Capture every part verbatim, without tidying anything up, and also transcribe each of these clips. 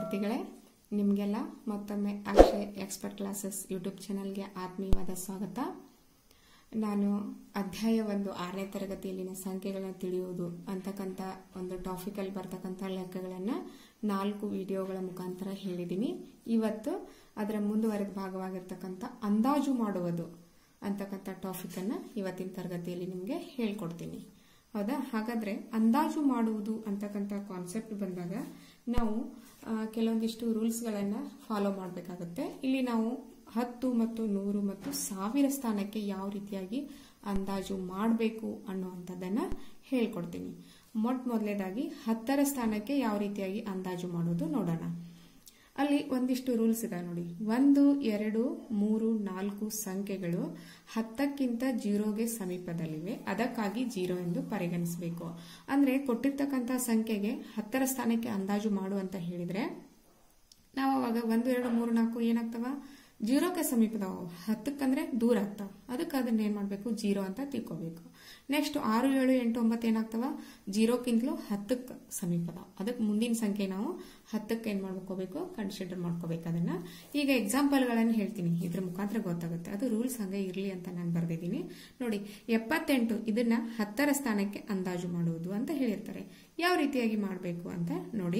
ವಿದ್ಯಾರ್ಥಿಗಳೇ, ನಿಮಗೆಲ್ಲ ಮತ್ತೊಮ್ಮೆ ಅಕ್ಷಯ್ ಎಕ್ಸ್ಪರ್ಟ್ ಕ್ಲಾಸಸ್ ಯೂಟ್ಯೂಬ್ ಚಾನಲ್ಗೆ ಆತ್ಮೀಯವಾದ ಸ್ವಾಗತ. ನಾನು ಅಧ್ಯಾಯ ಒಂದು ಆರನೇ ತರಗತಿಯಲ್ಲಿನ ಸಂಖ್ಯೆಗಳನ್ನು ತಿಳಿಯುವುದು ಅಂತಕ್ಕಂಥ ಒಂದು ಟಾಪಿಕಲ್ಲಿ ಬರ್ತಕ್ಕಂಥ ಲೆಕ್ಕಗಳನ್ನು ನಾಲ್ಕು ವಿಡಿಯೋಗಳ ಮುಖಾಂತರ ಹೇಳಿದ್ದೀನಿ. ಇವತ್ತು ಅದರ ಮುಂದುವರೆದ ಭಾಗವಾಗಿರ್ತಕ್ಕಂಥ ಅಂದಾಜು ಮಾಡುವುದು ಅಂತಕ್ಕಂಥ ಟಾಪಿಕ್ ಅನ್ನ ಇವತ್ತಿನ ತರಗತಿಯಲ್ಲಿ ನಿಮಗೆ ಹೇಳ್ಕೊಡ್ತೀನಿ. ಹೌದಾ? ಹಾಗಾದ್ರೆ ಅಂದಾಜು ಮಾಡುವುದು ಅಂತಕ್ಕಂಥ ಕಾನ್ಸೆಪ್ಟ್ ಬಂದಾಗ ನಾವು ಕೆಲವೊಂದಿಷ್ಟು ರೂಲ್ಸ್ಗಳನ್ನ ಫಾಲೋ ಮಾಡಬೇಕಾಗುತ್ತೆ. ಇಲ್ಲಿ ನಾವು ಹತ್ತು ಮತ್ತು ನೂರು ಮತ್ತು ಸಾವಿರ ಸ್ಥಾನಕ್ಕೆ ಯಾವ ರೀತಿಯಾಗಿ ಅಂದಾಜು ಮಾಡಬೇಕು ಅನ್ನುವಂಥದ್ದನ್ನ ಹೇಳ್ಕೊಡ್ತೀನಿ. ಮೊಟ್ಟ ಮೊದಲನೇದಾಗಿ ಹತ್ತರ ಸ್ಥಾನಕ್ಕೆ ಯಾವ ರೀತಿಯಾಗಿ ಅಂದಾಜು ಮಾಡೋದು ನೋಡೋಣ. ಅಲ್ಲಿ ಒಂದಿಷ್ಟು ರೂಲ್ಸ್ ಇದೆ ನೋಡಿ. ಒಂದು, ಎರಡು, ಮೂರು, ನಾಲ್ಕು ಸಂಖ್ಯೆಗಳು ಹತ್ತಕ್ಕಿಂತ ಜೀರೋಗೆ ಸಮೀಪದಲ್ಲಿವೆ, ಅದಕ್ಕಾಗಿ ಜೀರೋ ಎಂದು ಪರಿಗಣಿಸಬೇಕು. ಅಂದ್ರೆ ಕೊಟ್ಟಿರ್ತಕ್ಕಂಥ ಸಂಖ್ಯೆಗೆ ಹತ್ತರ ಸ್ಥಾನಕ್ಕೆ ಅಂದಾಜು ಮಾಡು ಅಂತ ಹೇಳಿದ್ರೆ ನಾವು ಅವಾಗ ಒಂದು, ಎರಡು, ಮೂರು, ನಾಲ್ಕು ಏನಾಗ್ತವ? ಜೀರೋಕ್ಕೆ ಸಮೀಪದವ. ಹತ್ತಕ್ಕಂದ್ರೆ ದೂರ ಆಗ್ತಾವ, ಅದಕ್ಕೆ ಅದನ್ನ ಏನ್ ಮಾಡ್ಬೇಕು? ಜೀರೋ ಅಂತ ತಿಳ್ಕೋಬೇಕು. ನೆಕ್ಸ್ಟ್ ಆರು, ಏಳು, ಎಂಟು, ಒಂಬತ್ತು ಏನಾಗ್ತವ? ಜೀರೋಕ್ಕಿಂತಲೂ ಹತ್ತಕ್ಕೆ ಸಮೀಪದ, ಅದಕ್ಕೆ ಮುಂದಿನ ಸಂಖ್ಯೆ ನಾವು ಹತ್ತಕ್ಕೆ ಏನ್ ಮಾಡ್ಕೋಬೇಕು? ಕನ್ಸಿಡರ್ ಮಾಡ್ಕೋಬೇಕು ಅದನ್ನ. ಈಗ ಎಕ್ಸಾಂಪಲ್ಗಳನ್ನು ಹೇಳ್ತೀನಿ, ಇದ್ರ ಮುಖಾಂತರ ಗೊತ್ತಾಗುತ್ತೆ. ಅದು ರೂಲ್ಸ್ ಹಂಗೆ ಇರ್ಲಿ ಅಂತ ನಾನು ಬರ್ದಿದ್ದೀನಿ ನೋಡಿ. ಎಪ್ಪತ್ತೆಂಟು ಇದನ್ನ ಹತ್ತರ ಸ್ಥಾನಕ್ಕೆ ಅಂದಾಜು ಮಾಡುವುದು ಅಂತ ಹೇಳಿರ್ತಾರೆ. ಯಾವ ರೀತಿಯಾಗಿ ಮಾಡಬೇಕು ಅಂತ ನೋಡಿ.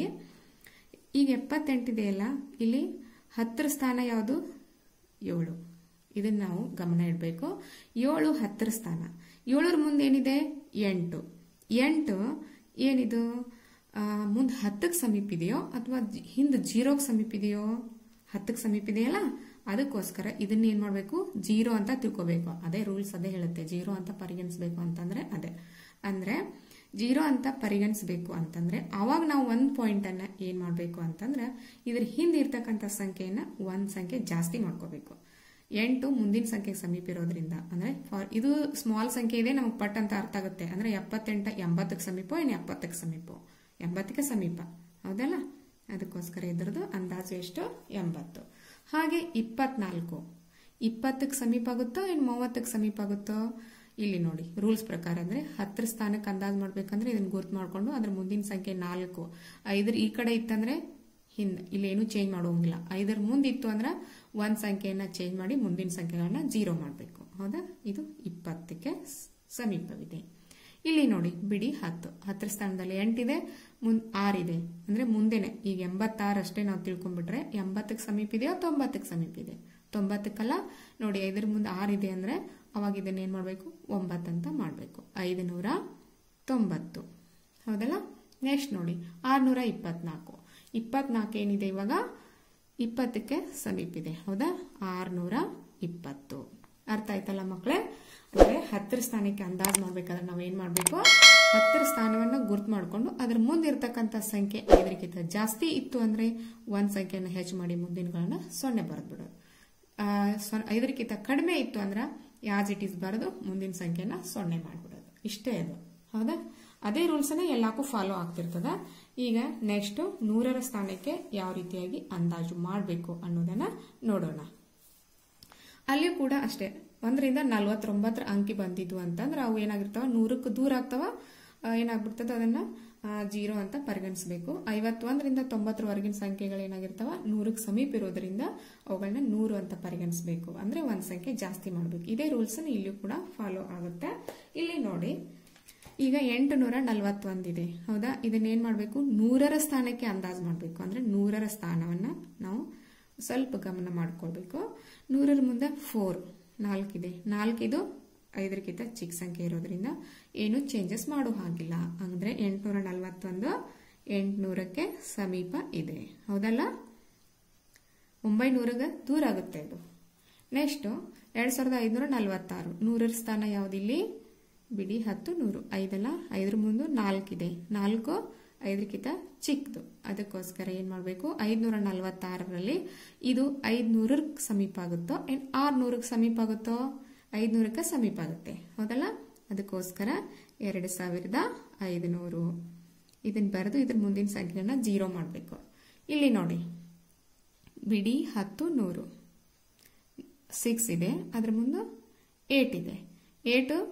ಈಗ ಎಪ್ಪತ್ತೆಂಟಿದೆಯಲ್ಲ, ಇಲ್ಲಿ ಹತ್ತರ ಸ್ಥಾನ ಯಾವುದು? ಏಳು. ಇದನ್ನ ನಾವು ಗಮನ ಇಡಬೇಕು. ಏಳು ಹತ್ತರ ಸ್ಥಾನ. ಏಳರ ಮುಂದೆ ಏನಿದೆ? ಎಂಟು. ಎಂಟು ಏನಿದು? ಮುಂದೆ ಹತ್ತಕ್ಕೆ ಸಮೀಪ ಇದೆಯೋ ಅಥವಾ ಹಿಂದೆ ಜೀರೋಗೆ ಸಮೀಪ ಇದೆಯೋ? ಹತ್ತಕ್ಕೆ ಸಮೀಪ ಇದೆಯಲ್ಲ, ಅದಕ್ಕೋಸ್ಕರ ಇದನ್ನ ಏನ್ ಮಾಡ್ಬೇಕು? ಜೀರೋ ಅಂತ ತಿಳ್ಕೋಬೇಕು. ಅದೇ ರೂಲ್ಸ್ ಅದೇ ಹೇಳುತ್ತೆ. ಜೀರೋ ಅಂತ ಪರಿಗಣಿಸಬೇಕು ಅಂತಂದ್ರೆ ಅದೇ. ಅಂದ್ರೆ ಜೀರೋ ಅಂತ ಪರಿಗಣಿಸಬೇಕು ಅಂತಂದ್ರೆ ಅವಾಗ ನಾವು ಒಂದ್ ಪಾಯಿಂಟ್ ಅನ್ನ ಏನ್ ಮಾಡ್ಬೇಕು ಅಂತಂದ್ರೆ ಇದ್ರ ಹಿಂದೆ ಇರ್ತಕ್ಕಂಥ ಸಂಖ್ಯೆಯನ್ನ ಒಂದ್ ಸಂಖ್ಯೆ ಜಾಸ್ತಿ ಮಾಡ್ಕೋಬೇಕು. ಎಂಟು ಮುಂದಿನ ಸಂಖ್ಯೆಗೆ ಸಮೀಪ ಇರೋದ್ರಿಂದ, ಅಂದ್ರೆ ಫಾರ್ ಇದು ಸ್ಮಾಲ್ ಸಂಖ್ಯೆ ಇದೆ, ನಮಗೆ ಪಟ್ ಅಂತ ಅರ್ಥ ಆಗುತ್ತೆ. ಅಂದ್ರೆ ಎಪ್ಪತ್ತೆಂಟ ಎಂಬತ್ತಕ್ಕೆ ಸಮೀಪ ಏನು ಎಪ್ಪತ್ತಕ್ಕೆ ಸಮೀಪ? ಎಂಬತ್ತಕ್ಕೆ ಸಮೀಪ, ಹೌದಲ್ಲ? ಅದಕ್ಕೋಸ್ಕರ ಇದ್ರದ್ದು ಅಂದಾಜು ಎಷ್ಟು? ಎಂಬತ್ತು. ಹಾಗೆ ಇಪ್ಪತ್ನಾಲ್ಕು ಇಪ್ಪತ್ತಕ್ಕೆ ಸಮೀಪ ಆಗುತ್ತೋ ಏನ್ ಮೂವತ್ತಕ್ಕೆ ಸಮೀಪ ಆಗುತ್ತೋ? ಇಲ್ಲಿ ನೋಡಿ ರೂಲ್ಸ್ ಪ್ರಕಾರ ಅಂದ್ರೆ ಹತ್ತರ ಸ್ಥಾನಕ್ಕೆ ಅಂದಾಜು ಮಾಡ್ಬೇಕಂದ್ರೆ ಇದನ್ನ ಗುರ್ತು ಮಾಡ್ಕೊಂಡು ಅದ್ರ ಮುಂದಿನ ಸಂಖ್ಯೆ ನಾಲ್ಕು, ಐದರ ಈ ಕಡೆ ಇತ್ತಂದ್ರೆ ಹಿಂದೆ ಇಲ್ಲಿ ಏನು ಚೇಂಜ್ ಮಾಡೋಂಗಿಲ್ಲ. ಐದರ ಮುಂದೆ ಇತ್ತು ಅಂದ್ರೆ ಒಂದ್ ಸಂಖ್ಯೆಯನ್ನ ಚೇಂಜ್ ಮಾಡಿ ಮುಂದಿನ ಸಂಖ್ಯೆಗಳನ್ನ ಜೀರೋ ಮಾಡಬೇಕು. ಹೌದಾ? ಇದು ಇಪ್ಪತ್ತಕ್ಕೆ ಸಮೀಪವಿದೆ. ಇಲ್ಲಿ ನೋಡಿ ಬಿಡಿ ಹತ್ತು. ಹತ್ತರ ಸ್ಥಾನದಲ್ಲಿ ಎಂಟಿದೆ, ಮುಂದ್ ಆರಿದೆ, ಅಂದ್ರೆ ಮುಂದೆನೆ. ಈಗ ಎಂಬತ್ತಾರು ಅಷ್ಟೇ ನಾವು ತಿಳ್ಕೊಂಡ್ಬಿಟ್ರೆ ಎಂಬತ್ತಕ್ಕೆ ಸಮೀಪ ಇದೆಯೋ ತೊಂಬತ್ತಕ್ಕೆ ಸಮೀಪ ಇದೆ? ತೊಂಬತ್ತಕ್ಕಲ್ಲ ನೋಡಿ. ಐದರ ಮುಂದೆ ಆರಿದೆ ಅಂದ್ರೆ ಅವಾಗ ಇದನ್ನ ಏನ್ ಮಾಡ್ಬೇಕು? ಒಂಬತ್ತು ಅಂತ ಮಾಡ್ಬೇಕು. ಐದು ನೂರ ತೊಂಬತ್ತು, ಹೌದಲ್ಲ? ನೆಕ್ಸ್ಟ್ ನೋಡಿ ಆರ್ನೂರ ಇಪ್ಪತ್ನಾಲ್ಕು. ಇಪ್ಪತ್ನಾಲ್ಕು ಏನಿದೆ ಇವಾಗ? ಇಪ್ಪತ್ತಕ್ಕೆ ಸಮೀಪ ಇದೆ, ಹೌದಾ? ಆರ್ನೂರ ಇಪ್ಪತ್ತು. ಅರ್ಥ ಆಯ್ತಲ್ಲ ಮಕ್ಕಳೇ? ಅಂದ್ರೆ ಹತ್ತರ ಸ್ಥಾನಕ್ಕೆ ಅಂದಾಜು ಮಾಡ್ಬೇಕಾದ್ರೆ ನಾವ್ ಏನ್ ಮಾಡ್ಬೇಕು? ಹತ್ತರ ಸ್ಥಾನವನ್ನ ಗುರ್ತು ಮಾಡ್ಕೊಂಡು ಅದ್ರ ಮುಂದೆ ಇರ್ತಕ್ಕಂಥ ಸಂಖ್ಯೆ ಐದರಿಗಿಂತ ಜಾಸ್ತಿ ಇತ್ತು ಅಂದ್ರೆ ಒಂದ್ ಸಂಖ್ಯೆಯನ್ನ ಹೆಚ್ಚು ಮಾಡಿ ಮುಂದಿನಗಳನ್ನ ಸೊನ್ನೆ ಬರೆದ್ಬಿಡೋದು. ಐದರಿಗಿಂತ ಕಡಿಮೆ ಇತ್ತು ಅಂದ್ರ ಯಾಸ್ ಇಟ್ ಈಸ್ ಬರೆದು ಮುಂದಿನ ಸಂಖ್ಯೆನ ಸೊನ್ನೆ ಮಾಡ್ಬಿಡೋದು. ಇಷ್ಟೇ ಅದು, ಹೌದಾ? ಅದೇ ರೂಲ್ಸ್ ಅನ್ನ ಎಲ್ಲಕ್ಕೂ ಫಾಲೋ ಆಗ್ತಿರ್ತದ. ಈಗ ನೆಕ್ಸ್ಟ್ ನೂರರ ಸ್ಥಾನಕ್ಕೆ ಯಾವ ರೀತಿಯಾಗಿ ಅಂದಾಜು ಮಾಡಬೇಕು ಅನ್ನೋದನ್ನ ನೋಡೋಣ. ಅಲ್ಲಿ ಕೂಡ ಅಷ್ಟೇ, ಒಂದರಿಂದ ನಲ್ವತ್ತೊಂಬತ್ತರ ಅಂಕಿ ಬಂದಿದ್ವು ಅಂತಂದ್ರೆ ಅವು ಏನಾಗಿರ್ತಾವ? ನೂರಕ್ಕೆ ದೂರ ಆಗ್ತಾವ, ಏನಾಗ್ಬಿಡ್ತದ? ಅದನ್ನ ಜೀರೋ ಅಂತ ಪರಿಗಣಿಸಬೇಕು. ಐವತ್ತೊಂದರಿಂದ ತೊಂಬತ್ತರವರೆಗಿನ ಸಂಖ್ಯೆಗಳು ಏನಾಗಿರ್ತಾವ? ನೂರಕ್ಕೆ ಸಮೀಪ ಇರೋದ್ರಿಂದ ಅವುಗಳನ್ನ ನೂರು ಅಂತ ಪರಿಗಣಿಸಬೇಕು. ಅಂದ್ರೆ ಒಂದ್ ಸಂಖ್ಯೆ ಜಾಸ್ತಿ ಮಾಡ್ಬೇಕು. ಇದೇ ರೂಲ್ಸ್ ಇಲ್ಲಿಯೂ ಕೂಡ ಫಾಲೋ ಆಗುತ್ತೆ. ಇಲ್ಲಿ ನೋಡಿ, ಈಗ ಎಂಟು ನೂರ ನಲ್ವತ್ತೊಂದಿದೆ, ಹೌದಾ? ಇದನ್ನ ಏನ್ ಮಾಡ್ಬೇಕು? ನೂರರ ಸ್ಥಾನಕ್ಕೆ ಅಂದಾಜು ಮಾಡ್ಬೇಕು. ಅಂದ್ರೆ ನೂರರ ಸ್ಥಾನವನ್ನ ನಾವು ಸ್ವಲ್ಪ ಗಮನ ಮಾಡ್ಕೊಳ್ಬೇಕು. ನೂರರ ಮುಂದೆ ಫೋರ್ ನಾಲ್ಕಿದೆ, ನಾಲ್ಕಿದು ಐದರಿಗಿಂತ ಚಿಕ್ಕ ಸಂಖ್ಯೆ ಇರೋದ್ರಿಂದ ಏನು ಚೇಂಜಸ್ ಮಾಡೋ ಹಾಗಿಲ್ಲ. ಅಂದ್ರೆ ಎಂಟುನೂರ ನಲ್ವತ್ತೊಂದು ಎಂಟುನೂರಕ್ಕೆ ಸಮೀಪ ಇದೆ, ಹೌದಲ್ಲ? ಒಂಬೈನೂರಗೆ ದೂರ ಆಗುತ್ತೆ ಇದು. ನೆಕ್ಸ್ಟ್ ಎರಡ್ ಸಾವಿರದ ಐದ್ನೂರ ನಲ್ವತ್ತಾರು. ನೂರರ ಸ್ಥಾನ ಯಾವ್ದಿಲ್ಲಿ? ಬಿಡಿ ಹತ್ತು ನೂರು. ಐದಲ್ಲ, ಐದರ ಮುಂದೆ ನಾಲ್ಕಿದೆ, ನಾಲ್ಕು ಐದಕ್ಕಿಂತ ಚಿಕ್ಕದು. ಅದಕ್ಕೋಸ್ಕರ ಏನ್ ಮಾಡ್ಬೇಕು? ಐದ್ನೂರ ನಲ್ವತ್ತಾರರಲ್ಲಿ ಇದು ಐದ್ನೂರಕ್ಕೆ ಸಮೀಪ ಆಗುತ್ತೋ ಏನ್ ಆರ್ನೂರಕ್ಕೆ ಸಮೀಪ ಆಗುತ್ತೋ? ಐದ್ನೂರಕ್ಕೆ ಸಮೀಪ ಆಗುತ್ತೆ, ಹೌದಲ್ಲ? ಅದಕ್ಕೋಸ್ಕರ ಎರಡು ಸಾವಿರದ ಐದುನೂರು ಇದನ್ನ ಬರೆದು ಇದ್ರ ಮುಂದಿನ ಸಂಖ್ಯೆಯನ್ನ ಜೀರೋ ಮಾಡಬೇಕು. ಇಲ್ಲಿ ನೋಡಿ ಬಿಡಿ ಹತ್ತು ನೂರು, ಸಿಕ್ಸ್ ಇದೆ, ಅದ್ರ ಮುಂದೆ ಏಟ್ ಇದೆ. ಏಟು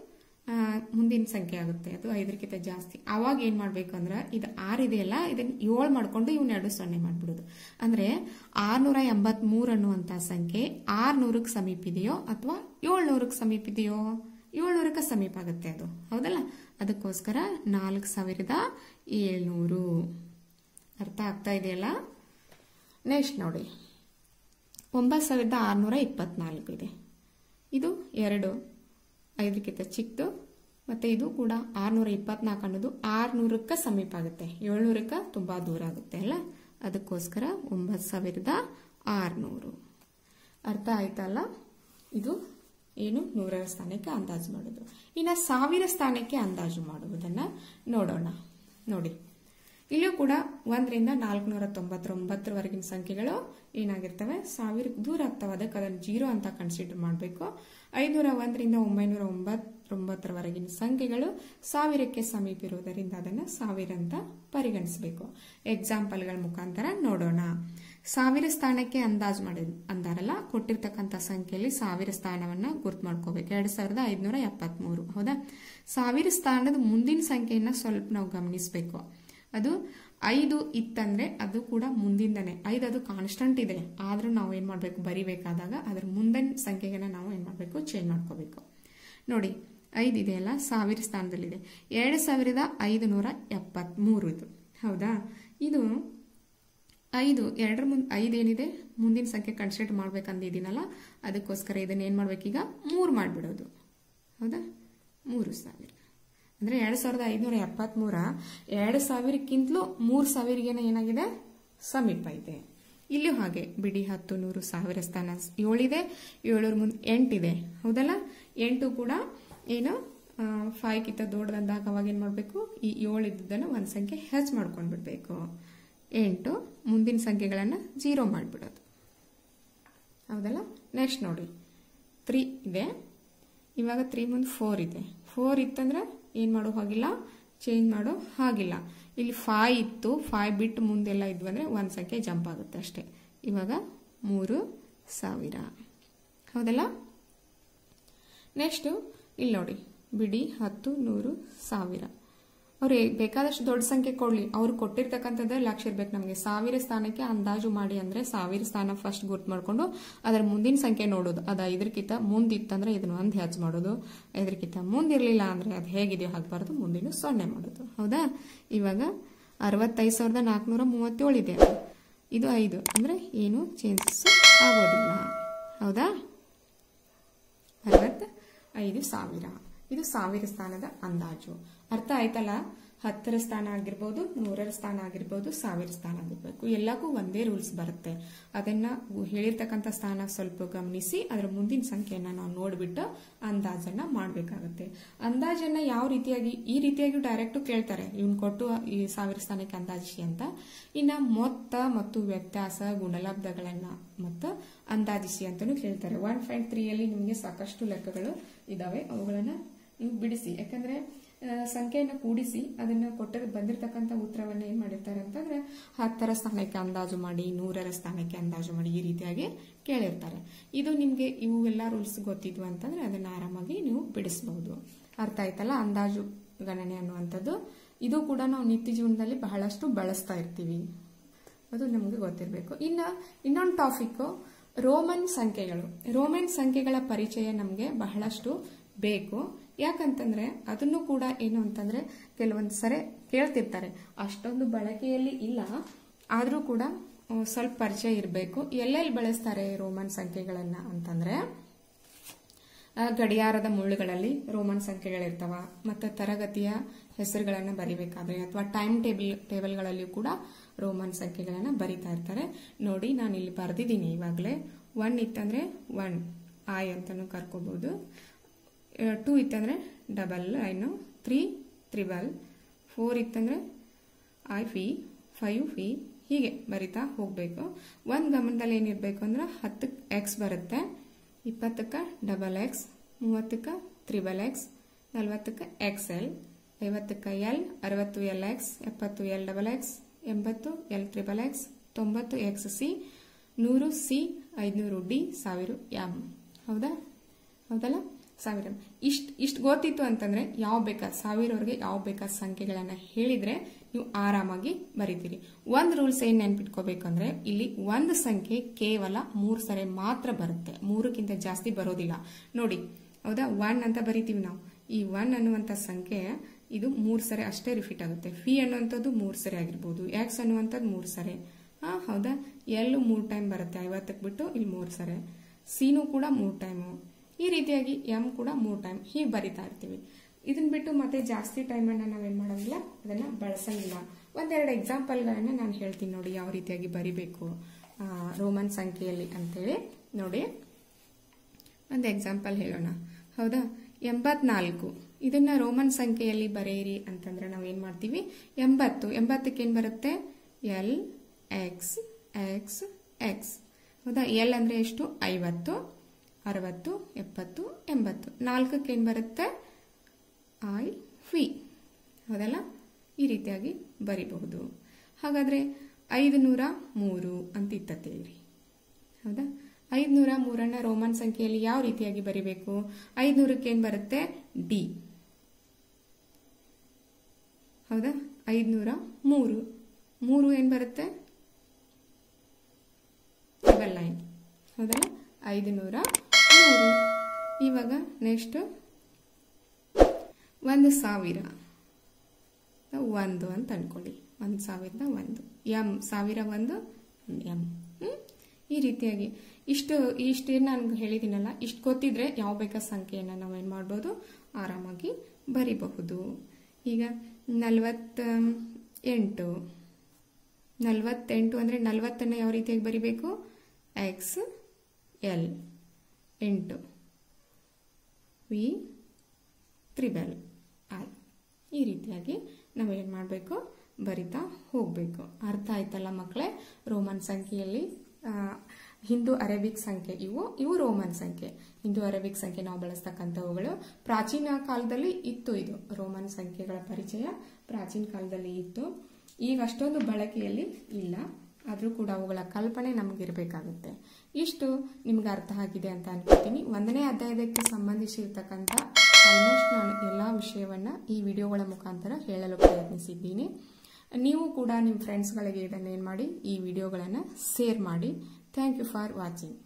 ಮುಂದಿನ ಸಂಖ್ಯೆ ಆಗುತ್ತೆ, ಅದು ಐದಕ್ಕಿಂತ ಜಾಸ್ತಿ. ಆವಾಗ ಏನ್ ಮಾಡ್ಬೇಕು ಅಂದ್ರೆ ಇದು ಆರು ಇದೆಯಲ್ಲ, ಇದನ್ನ ಏಳು ಮಾಡ್ಕೊಂಡು ಇವ್ನ ಎರಡು ಸೊನ್ನೆ ಮಾಡ್ಬಿಡೋದು. ಅಂದ್ರೆ ಆರ್ನೂರ ಎಂಬತ್ ಮೂರ್ ಅನ್ನುವಂತ ಸಂಖ್ಯೆ ಆರ್ನೂರಕ್ಕೆ ಸಮೀಪ ಇದೆಯೋ ಅಥವಾ ಏಳ್ನೂರಕ್ಕೆ ಸಮೀಪ ಇದೆಯೋ? ಏಳ್ನೂರಕ್ಕೆ ಸಮೀಪ ಆಗುತ್ತೆ ಅದು, ಹೌದಲ್ಲ? ಅದಕ್ಕೋಸ್ಕರ ನಾಲ್ಕು ಸಾವಿರದ ಏಳ್ನೂರು. ಅರ್ಥ ಆಗ್ತಾ ಇದೆಯಲ್ಲ? ನೆಕ್ಸ್ಟ್ ನೋಡಿ, ಒಂಬತ್ತು ಸಾವಿರದ ಆರ್ನೂರ ಇಪ್ಪತ್ನಾಲ್ಕು ಇದೆ. ಇದು ಎರಡು ಐದಕ್ಕಿಂತ ಚಿಕ್ಕದು, ಮತ್ತೆ ಇದು ಕೂಡ ಆರ್ನೂರ ಇಪ್ಪತ್ನಾಲ್ಕು ಅನ್ನೋದು ಆರ್ನೂರಕ್ಕೆ ಸಮೀಪ ಆಗುತ್ತೆ, ಏಳ್ನೂರಕ್ಕೆ ತುಂಬಾ ದೂರ ಆಗುತ್ತೆ ಅಲ್ಲ? ಅದಕ್ಕೋಸ್ಕರ ಒಂಬತ್ತು ಸಾವಿರದ ಆರ್ನೂರು. ಅರ್ಥ ಆಯ್ತಲ್ಲ? ಇದು ಏನು ನೂರರ ಸ್ಥಾನಕ್ಕೆ ಅಂದಾಜು ಮಾಡೋದು. ಇನ್ನು ಸಾವಿರ ಸ್ಥಾನಕ್ಕೆ ಅಂದಾಜು ಮಾಡುವುದನ್ನ ನೋಡೋಣ. ನೋಡಿ, ಇಲ್ಲಿಯೂ ಕೂಡ ಒಂದರಿಂದ ನಾಲ್ಕುನೂರ ತೊಂಬತ್ತೊಂಬತ್ತರವರೆಗಿನ ಸಂಖ್ಯೆಗಳು ಏನಾಗಿರ್ತವೆ, ಸಾವಿರಕ್ಕೆ ದೂರ ಆಗ್ತವೆ. ಅದಕ್ಕೆ ಅದನ್ನು ಜೀರೋ ಅಂತ ಕನ್ಸಿಡರ್ ಮಾಡಬೇಕು. ಐನೂರ ಒಂದರಿಂದ ಒಂಬೈನೂರ ಒಂಬತ್ತೊಂಬತ್ತರವರೆಗಿನ ಸಂಖ್ಯೆಗಳು ಸಾವಿರಕ್ಕೆ ಸಮೀಪ ಇರುವುದರಿಂದ ಅದನ್ನು ಸಾವಿರ ಅಂತ ಪರಿಗಣಿಸಬೇಕು. ಎಕ್ಸಾಂಪಲ್ಗಳ ಮುಖಾಂತರ ನೋಡೋಣ. ಸಾವಿರ ಸ್ಥಾನಕ್ಕೆ ಅಂದಾಜು ಮಾಡಿದ ಅಂದಾರಲ್ಲ, ಕೊಟ್ಟಿರ್ತಕ್ಕಂಥ ಸಂಖ್ಯೆಯಲ್ಲಿ ಸಾವಿರ ಸ್ಥಾನವನ್ನ ಗುರ್ತು ಮಾಡ್ಕೋಬೇಕು. ಎರಡ್ ಸಾವಿರದ ಐದ್ನೂರ ಎಪ್ಪತ್ತ್ ಮೂರು ಹೌದಾ? ಸಾವಿರ ಸ್ಥಾನದ ಮುಂದಿನ ಸಂಖ್ಯೆಯನ್ನ ಸ್ವಲ್ಪ ನಾವು ಗಮನಿಸಬೇಕು. ಅದು ಐದು ಇತ್ತಂದ್ರೆ ಅದು ಕೂಡ ಮುಂದಿಂದನೇ ಐದು, ಅದು ಕಾನ್ಸ್ಟಂಟ್ ಇದೆ. ಆದ್ರೂ ನಾವು ಏನ್ ಮಾಡ್ಬೇಕು, ಬರಿಬೇಕಾದಾಗ ಅದ್ರ ಮುಂದಿನ ಸಂಖ್ಯೆಗಳನ್ನ ನಾವು ಏನ್ ಮಾಡ್ಬೇಕು, ಚೇಂಜ್ ಮಾಡ್ಕೋಬೇಕು. ನೋಡಿ, ಐದು ಇದೆಯಲ್ಲ, ಸಾವಿರ ಸ್ಥಾನದಲ್ಲಿದೆ. ಎರಡ್ ಸಾವಿರದ ಐದು ನೂರ ಎಪ್ಪತ್ತ್ ಮೂರು ಇದು, ಹೌದಾ? ಇದು ಐದು ಎರಡರ ಮುಂದೆ ಐದು ಏನಿದೆ ಮುಂದಿನ ಸಂಖ್ಯೆ ಕನ್ಸಿಡರ್ ಮಾಡ್ಬೇಕಂದಿದ್ದೀನಲ್ಲ, ಅದಕ್ಕೋಸ್ಕರ ಇದನ್ನ ಏನ್ ಮಾಡ್ಬೇಕೀಗ, ಮೂರು ಮಾಡ್ಬಿಡೋದು. ಹೌದಾ? ಮೂರು ಸಾವಿರ ಅಂದ್ರೆ ಎರಡ್ ಸಾವಿರದ ಐದ್ನೂರ ಎಪ್ಪತ್ತ್ ಮೂರ ಎರಡ್ ಸಾವಿರಕ್ಕಿಂತಲೂ ಮೂರ್ ಸಾವಿರಗೇನ ಏನಾಗಿದೆ, ಸಮೀಪ ಇದೆ. ಇಲ್ಲೂ ಹಾಗೆ ಬಿಡಿ ಹತ್ತು ನೂರು ಸಾವಿರ ಸ್ಥಾನ ಏಳಿದೆ, ಏಳರ ಮುಂದೆ ಎಂಟಿದೆ, ಹೌದಲ್ಲ? ಎಂಟು ಕೂಡ ಏನು ಫೈವ್ ಕಿಂತ ದೊಡ್ಡದಂದಾಗ ಅವಾಗ ಏನ್ ಮಾಡ್ಬೇಕು, ಈ ಏಳು ಇದ್ದದನ್ನ ಒಂದ್ ಸಂಖ್ಯೆ ಹೆಚ್ಚು ಮಾಡ್ಕೊಂಡ್ ಬಿಡ್ಬೇಕು. ಎಂಟು ಮುಂದಿನ ಸಂಖ್ಯೆಗಳನ್ನ ಜೀರೋ ಮಾಡ್ಬಿಡೋದು, ಹೌದಲ್ಲ? ನೆಕ್ಸ್ಟ್ ನೋಡಿ, ತ್ರೀ ಇದೆ. ಇವಾಗ ತ್ರೀ ಮುಂದೆ ಫೋರ್ ಇದೆ. ಫೋರ್ ಇತ್ತಂದ್ರೆ ಏನ್ ಮಾಡೋ ಹಾಗಿಲ್ಲ, ಚೇಂಜ್ ಮಾಡೋ ಹಾಗಿಲ್ಲ. ಇಲ್ಲಿ ಫೈವ್ ಇತ್ತು, ಫೈವ್ ಬಿಟ್ಟು ಮುಂದೆಲ್ಲ ಇದ್ವು ಅಂದ್ರೆ ಒಂದ್ ಸಂಖ್ಯೆ ಜಂಪ್ ಆಗುತ್ತೆ ಅಷ್ಟೇ. ಇವಾಗ ಮೂರು ಸಾವಿರ, ಹೌದಲ್ಲ? ನೆಕ್ಸ್ಟ್ ಇಲ್ಲಿ ನೋಡಿ, ಬಿಡಿ ಹತ್ತು ನೂರು ಸಾವಿರ. ಅವ್ರು ಬೇಕಾದಷ್ಟು ದೊಡ್ಡ ಸಂಖ್ಯೆ ಕೊಡ್ಲಿ, ಅವ್ರು ಕೊಟ್ಟಿರ್ತಕ್ಕಂಥದ್ದು ಲಕ್ಷ ಇರ್ಬೇಕು ನಮಗೆ. ಸಾವಿರ ಸ್ಥಾನಕ್ಕೆ ಅಂದಾಜು ಮಾಡಿ ಅಂದ್ರೆ ಸಾವಿರ ಸ್ಥಾನ ಫಸ್ಟ್ ಗುರ್ತು ಮಾಡ್ಕೊಂಡು ಅದರ ಮುಂದಿನ ಸಂಖ್ಯೆ ನೋಡೋದು. ಅದು ಐದಕ್ಕಿಂತ ಮುಂದಿತ್ತಂದ್ರೆ ಇದನ್ನ ಒಂದು ಹೆಚ್ಚು ಮಾಡೋದು, ಐದಕ್ಕಿಂತ ಮುಂದಿರ್ಲಿಲ್ಲ ಅಂದ್ರೆ ಅದು ಹೇಗಿದೆಯೋ ಹಾಕ್ಬಾರ್ದು, ಮುಂದಿನ ಸೊನ್ನೆ ಮಾಡೋದು. ಹೌದಾ? ಇವಾಗ ಅರವತ್ತೈದು ಸಾವಿರದ ನಾಲ್ಕುನೂರ ಮೂವತ್ತೇಳು ಇದೆ. ಇದು ಐದು ಅಂದ್ರೆ ಏನು ಚೇಂಜಸ್ ಆಗೋದಿಲ್ಲ. ಹೌದಾ? ಅರವತ್ತ ಐದು ಸಾವಿರ ಇದು ಸಾವಿರ ಸ್ಥಾನದ ಅಂದಾಜು. ಅರ್ಥ ಆಯ್ತಲ್ಲ? ಹತ್ತರ ಸ್ಥಾನ ಆಗಿರ್ಬೋದು, ನೂರರ ಸ್ಥಾನ ಆಗಿರ್ಬೋದು, ಸಾವಿರ ಸ್ಥಾನ ಆಗಿರ್ಬೇಕು, ಎಲ್ಲಕ್ಕೂ ಒಂದೇ ರೂಲ್ಸ್ ಬರುತ್ತೆ. ಅದನ್ನ ಹೇಳಿರ್ತಕ್ಕಂಥ ಸ್ಥಾನ ಸ್ವಲ್ಪ ಗಮನಿಸಿ ಅದರ ಮುಂದಿನ ಸಂಖ್ಯೆಯನ್ನ ನಾವು ನೋಡ್ಬಿಟ್ಟು ಅಂದಾಜನ್ನ ಮಾಡ್ಬೇಕಾಗತ್ತೆ. ಅಂದಾಜನ್ನ ಯಾವ ರೀತಿಯಾಗಿ, ಈ ರೀತಿಯಾಗಿ ಡೈರೆಕ್ಟ್ ಕೇಳ್ತಾರೆ, ಇವ್ನ್ ಕೊಟ್ಟು ಈ ಸಾವಿರ ಸ್ಥಾನಕ್ಕೆ ಅಂದಾಜಿಸಿ ಅಂತ. ಇನ್ನ ಮೊತ್ತ ಮತ್ತು ವ್ಯತ್ಯಾಸ, ಗುಣಲಬ್ಧಗಳನ್ನ ಮತ್ತು ಅಂದಾಜಿಸಿ ಅಂತಾನು ಕೇಳ್ತಾರೆ. ಒನ್ ಪಾಯಿಂಟ್ ತ್ರೀ ಅಲ್ಲಿ ನಿಮಗೆ ಸಾಕಷ್ಟು ಲೆಕ್ಕಗಳು ಇದಾವೆ, ಅವುಗಳನ್ನ ನೀವು ಬಿಡಿಸಿ. ಯಾಕಂದ್ರೆ ಸಂಖ್ಯೆಯನ್ನು ಕೂಡಿಸಿ ಅದನ್ನ ಕೊಟ್ಟರೆ ಬಂದಿರತಕ್ಕಂಥ ಉತ್ತರವನ್ನ ಏನ್ ಮಾಡಿರ್ತಾರೆ ಅಂತಂದ್ರೆ ಹತ್ತರ ಸ್ಥಾನಕ್ಕೆ ಅಂದಾಜು ಮಾಡಿ, ನೂರರ ಸ್ಥಾನಕ್ಕೆ ಅಂದಾಜು ಮಾಡಿ, ಈ ರೀತಿಯಾಗಿ ಕೇಳಿರ್ತಾರೆ. ಇದು ನಿಮ್ಗೆ ಇವು ಎಲ್ಲಾ ರೂಲ್ಸ್ ಗೊತ್ತಿದ್ವು ಅಂತಂದ್ರೆ ಅದನ್ನ ಆರಾಮಾಗಿ ನೀವು ಬಿಡಿಸಬಹುದು. ಅರ್ಥ ಆಯ್ತಲ್ಲ? ಅಂದಾಜು ಗಣನೆ ಅನ್ನುವಂಥದ್ದು ಇದು ಕೂಡ ನಾವು ನಿತ್ಯ ಜೀವನದಲ್ಲಿ ಬಹಳಷ್ಟು ಬಳಸ್ತಾ ಇರ್ತೀವಿ, ಅದು ನಮ್ಗೆ ಗೊತ್ತಿರಬೇಕು. ಇನ್ನ ಇನ್ನೊಂದು ಟಾಪಿಕ್ ರೋಮನ್ ಸಂಖ್ಯೆಗಳು. ರೋಮನ್ ಸಂಖ್ಯೆಗಳ ಪರಿಚಯ ನಮ್ಗೆ ಬಹಳಷ್ಟು ಬೇಕು. ಯಾಕಂತಂದ್ರೆ ಅದನ್ನು ಕೂಡ ಏನು ಅಂತಂದ್ರೆ ಕೆಲವೊಂದು ಸರಿ ಕೇಳ್ತಿರ್ತಾರೆ, ಅಷ್ಟೊಂದು ಬಳಕೆಯಲ್ಲಿ ಇಲ್ಲ, ಆದ್ರೂ ಕೂಡ ಸ್ವಲ್ಪ ಪರಿಚಯ ಇರಬೇಕು. ಎಲ್ಲೆಲ್ಲಿ ಬಳಸ್ತಾರೆ ರೋಮನ್ ಸಂಖ್ಯೆಗಳನ್ನ ಅಂತಂದ್ರೆ, ಗಡಿಯಾರದ ಮುಳ್ಳುಗಳಲ್ಲಿ ರೋಮನ್ ಸಂಖ್ಯೆಗಳಿರ್ತಾವ, ಮತ್ತೆ ತರಗತಿಯ ಹೆಸರುಗಳನ್ನ ಬರಿಬೇಕಾದ್ರೆ ಅಥವಾ ಟೈಮ್ ಟೇಬಲ್ ಟೇಬಲ್ಗಳಲ್ಲಿಯೂ ಕೂಡ ರೋಮನ್ ಸಂಖ್ಯೆಗಳನ್ನ ಬರಿತಾ ಇರ್ತಾರೆ. ನೋಡಿ, ನಾನು ಇಲ್ಲಿ ಬರ್ದಿದ್ದೀನಿ ಇವಾಗಲೇ. ಒನ್ ಇತ್ತಂದ್ರೆ ಒನ್ ಐ ಅಂತಾನು ಕರ್ಕೋಬಹುದು, ಟೂ ಇತ್ತಂದ್ರೆ ಡಬಲ್ ಐನು, ತ್ರೀ ತ್ರಿಬಲ್, ಫೋರ್ ಇತ್ತಂದ್ರೆ ಐ ಫಿ, ಫೈವ್ ಫಿ, ಹೀಗೆ ಬರಿತಾ ಹೋಗ್ಬೇಕು. ಒಂದ್ ಗಮನದಲ್ಲಿ ಏನಿರ್ಬೇಕು ಅಂದ್ರೆ ಹತ್ತಕ್ಕೆ ಎಕ್ಸ್ ಬರುತ್ತೆ, ಇಪ್ಪತ್ತಕ್ಕ ಡಬಲ್ ಎಕ್ಸ್, ಮೂವತ್ತಕ್ಕ ತ್ರಿಬಲ್ ಎಕ್ಸ್, ನಲ್ವತ್ತಕ್ಕ ಎಕ್ಸ್ ಎಲ್, ಐವತ್ತಕ್ಕ ಎಲ್, ಅರವತ್ತು ಎಲ್ ಎಕ್ಸ್, ಎಪ್ಪತ್ತು ಎಲ್ ಡಬಲ್ ಎಕ್ಸ್, ಎಂಬತ್ತು ಎಲ್ ತ್ರಿಬಲ್ ಎಕ್ಸ್, ತೊಂಬತ್ತು ಎಕ್ಸ್ ಸಿ, ನೂರು ಸಿ, ಐದ್ನೂರು ಡಿ, ಸಾವಿರ ಎಂ. ಹೌದಾ? ಹೌದಲ್ಲ? ಸಾವಿರ. ಇಷ್ಟ ಇಷ್ಟು ಗೊತ್ತಿತ್ತು ಅಂತಂದ್ರೆ ಯಾವ ಬೇಕಾದ ಸಾವಿರವರೆಗೆ ಯಾವ ಬೇಕಾದ ಸಂಖ್ಯೆಗಳನ್ನ ಹೇಳಿದ್ರೆ ನೀವು ಆರಾಮಾಗಿ ಬರೀತೀರಿ. ಒಂದು ರೂಲ್ಸ್ ಏನ್ ನೆನ್ಪಿಟ್ಕೋಬೇಕು ಅಂದ್ರೆ ಇಲ್ಲಿ ಒಂದು ಸಂಖ್ಯೆ ಕೇವಲ ಮೂರ್ ಸರಿ ಮಾತ್ರ ಬರುತ್ತೆ, ಮೂರಕ್ಕಿಂತ ಜಾಸ್ತಿ ಬರೋದಿಲ್ಲ. ನೋಡಿ ಹೌದಾ, ಒನ್ ಅಂತ ಬರಿತೀವಿ ನಾವು. ಈ ಒನ್ ಅನ್ನುವಂತ ಸಂಖ್ಯೆ ಇದು ಮೂರ್ ಸರಿ ಅಷ್ಟೇ ರಿಪೀಟ್ ಆಗುತ್ತೆ. ಫಿ ಅನ್ನುವಂಥದ್ದು ಮೂರ್ ಸರಿ ಆಗಿರ್ಬೋದು, ಎಕ್ಸ್ ಅನ್ನುವಂಥದ್ದು ಮೂರ್ ಸರಿ, ಹಾ ಹೌದಾ, ಎಲ್ಲೂ ಮೂರ್ ಟೈಮ್ ಬರುತ್ತೆ, ಐವತ್ತಕ್ಕೆ ಬಿಟ್ಟು ಇಲ್ಲಿ ಮೂರ್ ಸರಿ, ಸಿನೂ ಕೂಡ ಮೂರ್ ಟೈಮು, ಈ ರೀತಿಯಾಗಿ ಎಂ ಕೂಡ ಮೂರ್ ಟೈಮ್ ಹೀಗೆ ಬರಿತಾ ಇರ್ತೀವಿ. ಇದನ್ನ ಬಿಟ್ಟು ಮತ್ತೆ ಜಾಸ್ತಿ ಟೈಮ್ ಅನ್ನ ನಾವೇನ್ ಮಾಡೋದಿಲ್ಲ, ಅದನ್ನ ಬಳಸಂಗಿಲ್ಲ. ಒಂದೆರಡು ಎಕ್ಸಾಂಪಲ್ಗಳನ್ನ ನಾನು ಹೇಳ್ತೀನಿ ನೋಡಿ ಯಾವ ರೀತಿಯಾಗಿ ಬರಿಬೇಕು ರೋಮನ್ ಸಂಖ್ಯೆಯಲ್ಲಿ ಅಂತೇಳಿ. ನೋಡಿ ಒಂದು ಎಕ್ಸಾಂಪಲ್ ಹೇಳೋಣ. ಹೌದಾ, ಎಂಬತ್ನಾಲ್ಕು ಇದನ್ನ ರೋಮನ್ ಸಂಖ್ಯೆಯಲ್ಲಿ ಬರೆಯಿರಿ ಅಂತಂದ್ರೆ ನಾವು ಏನ್ ಮಾಡ್ತೀವಿ, ಎಂಬತ್ತು ಎಂಬತ್ತಕ್ಕೆ ಏನ್ ಬರುತ್ತೆ, ಎಲ್ ಎಕ್ಸ್ ಎಕ್ಸ್ ಎಕ್ಸ್. ಹೌದಾ, ಎಲ್ ಅಂದ್ರೆ ಎಷ್ಟು, ಐವತ್ತು, ಅರವತ್ತು, ಎಪ್ಪತ್ತು, ಎಂಬತ್ತು. ನಾಲ್ಕಕ್ಕೆ ಏನ್ ಬರುತ್ತೆ, ಐ ವಿ. ಹೌದಲ್ಲ, ಈ ರೀತಿಯಾಗಿ ಬರಿಬಹುದು. ಹಾಗಾದ್ರೆ ಐದುನೂರ ಮೂರು ಅಂತ ಇತ್ತೇಳ್ರಿ. ಹೌದಾ, ಐದ್ನೂರ ಮೂರನ್ನ ರೋಮನ್ ಸಂಖ್ಯೆಯಲ್ಲಿ ಯಾವ ರೀತಿಯಾಗಿ ಬರಿಬೇಕು, ಐದ್ನೂರಕ್ಕೆ ಏನ್ ಬರುತ್ತೆ, ಡಿ. ಹೌದಾ, ಐದ್ನೂರ ಮೂರು, ಮೂರು ಏನ್ ಬರುತ್ತೆ, ಡಬಲ್ ನೈನ್. ಹೌದಲ್ಲ, ಐದುನೂರ ಮೂರು. ಇವಾಗ ನೆಕ್ಸ್ಟ್ ಒಂದು ಸಾವಿರ, ಒಂದು ಅಂತ ಅನ್ಕೊಳ್ಳಿ, ಒಂದು ಸಾವಿರದ ಒಂದು, ಎಂ ಸಾವಿರ ಒಂದು ಎಂ. ಹ್ಮ್ ಈ ರೀತಿಯಾಗಿ ಇಷ್ಟು ಇಷ್ಟೇನು ನಾನು ಹೇಳಿದ್ದೀನಲ್ಲ, ಇಷ್ಟು ಗೊತ್ತಿದ್ರೆ ಯಾವ ಬೇಕಾದ ಸಂಖ್ಯೆಯನ್ನು ನಾವು ಏನು ಮಾಡ್ಬೋದು, ಆರಾಮಾಗಿ ಬರಿಬಹುದು. ಈಗ ನಲವತ್ತ ಎಂಟು ನಲವತ್ತೆಂಟು ಅಂದರೆ ನಲವತ್ತನ್ನು ಯಾವ ರೀತಿಯಾಗಿ ಬರಿಬೇಕು, ಎಕ್ಸ್ ಎಲ್, ಎಂಟು ವಿ ತ್ರಿಬಲ್ ಐ. ಈ ರೀತಿಯಾಗಿ ನಾವೇನು ಮಾಡಬೇಕು, ಬರಿತಾ ಹೋಗಬೇಕು. ಅರ್ಥ ಆಯ್ತಲ್ಲ ಮಕ್ಕಳೇ, ರೋಮನ್ ಸಂಖ್ಯೆಯಲ್ಲಿ ಹಿಂದೂ ಅರೇಬಿಕ್ ಸಂಖ್ಯೆ ಇವು ಇವು ರೋಮನ್ ಸಂಖ್ಯೆ. ಹಿಂದೂ ಅರೇಬಿಕ್ ಸಂಖ್ಯೆ ನಾವು ಬಳಸ್ತಕ್ಕಂಥವುಗಳು. ಪ್ರಾಚೀನ ಕಾಲದಲ್ಲಿ ಇತ್ತು ಇದು ರೋಮನ್ ಸಂಖ್ಯೆಗಳ ಪರಿಚಯ, ಪ್ರಾಚೀನ ಕಾಲದಲ್ಲಿ ಇತ್ತು. ಈಗ ಅಷ್ಟೊಂದು ಬಳಕೆಯಲ್ಲಿ ಇಲ್ಲ, ಆದರೂ ಕೂಡ ಅವುಗಳ ಕಲ್ಪನೆ ನಮಗಿರಬೇಕಾಗುತ್ತೆ. ಇಷ್ಟು ನಿಮ್ಗೆ ಅರ್ಥ ಆಗಿದೆ ಅಂತ ಅನ್ಕೋತೀನಿ. ಒಂದನೇ ಅಧ್ಯಾಯಕ್ಕೆ ಸಂಬಂಧಿಸಿರ್ತಕ್ಕಂಥ ಆಲ್ಮೋಸ್ಟ್ ನಾನು ಎಲ್ಲ ವಿಷಯವನ್ನ ಈ ವಿಡಿಯೋಗಳ ಮುಖಾಂತರ ಹೇಳಲು ಪ್ರಯತ್ನಿಸಿದ್ದೀನಿ. ನೀವು ಕೂಡ ನಿಮ್ಮ ಫ್ರೆಂಡ್ಸ್ಗಳಿಗೆ ಇದನ್ನು ಏನು ಮಾಡಿ, ಈ ವಿಡಿಯೋಗಳನ್ನು ಶೇರ್ ಮಾಡಿ. Thank you for watching.